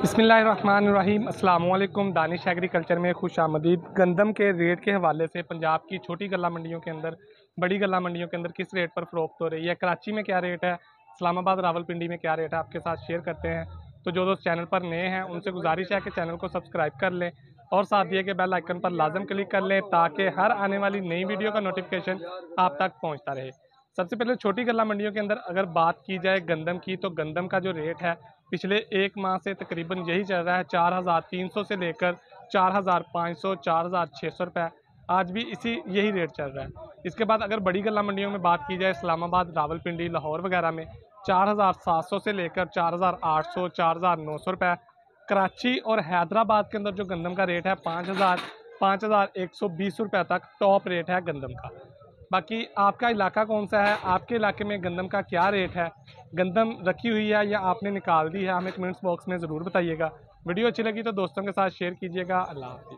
बिस्मिल्लाहिर्रहमानिर्रहीम अस्सलाम वालेकुम। दानिश एग्रीकल्चर में खुश आमदीद। गंदम के रेट के हवाले से पंजाब की छोटी गल्ला मंडियों के अंदर, बड़ी गल्ला मंडियों के अंदर किस रेट पर फ़रोख्त हो रही है, कराची में क्या रेट है, इस्लामाबाद रावलपिंडी में क्या रेट है, आपके साथ शेयर करते हैं। तो जो दोस्त चैनल पर नए हैं उनसे गुजारिश है कि चैनल को सब्सक्राइब कर लें और साथ दिए के बेल आइकन पर लाजम क्लिक कर लें ताकि हर आने वाली नई वीडियो का नोटिफिकेशन आप तक पहुँचता रहे। सबसे पहले छोटी गल्ला मंडियों के अंदर अगर बात की जाए गंदम की, तो गंदम का जो रेट है पिछले एक माह से तकरीबन यही चल रहा है 4,300 से लेकर 4,500, 4,600 रुपये। आज भी यही रेट चल रहा है। इसके बाद अगर बड़ी गल्ला मंडियों में बात की जाए इस्लामाबाद, रावलपिंडी, लाहौर वगैरह में 4,700 से लेकर 4,800, 4,900 रुपये। कराची और हैदराबाद के अंदर जो गंदम का रेट है 5,120 रुपये तक टॉप रेट है गंदम का। बाकी आपका इलाका कौन सा है, आपके इलाके में गंदम का क्या रेट है, गंदम रखी हुई है या आपने निकाल दी है, हमें कमेंट्स बॉक्स में ज़रूर बताइएगा। वीडियो अच्छी लगी तो दोस्तों के साथ शेयर कीजिएगा। अल्लाह हाफ़िज़।